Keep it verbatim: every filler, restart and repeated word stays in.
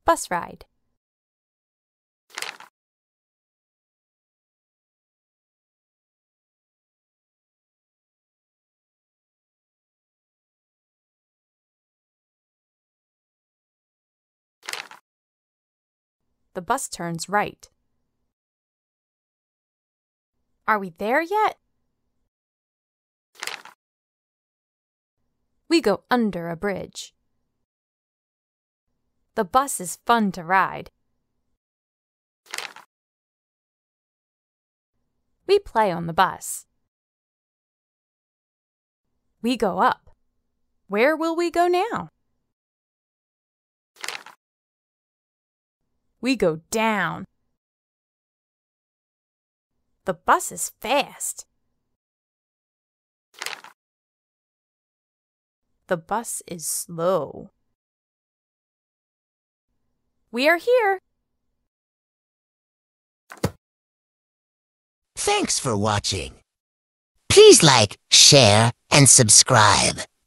Bus ride. The bus turns right. Are we there yet? We go under a bridge. The bus is fun to ride. We play on the bus. We go up. Where will we go now? We go down. The bus is fast. The bus is slow. We are here. Thanks for watching. Please like, share, and subscribe.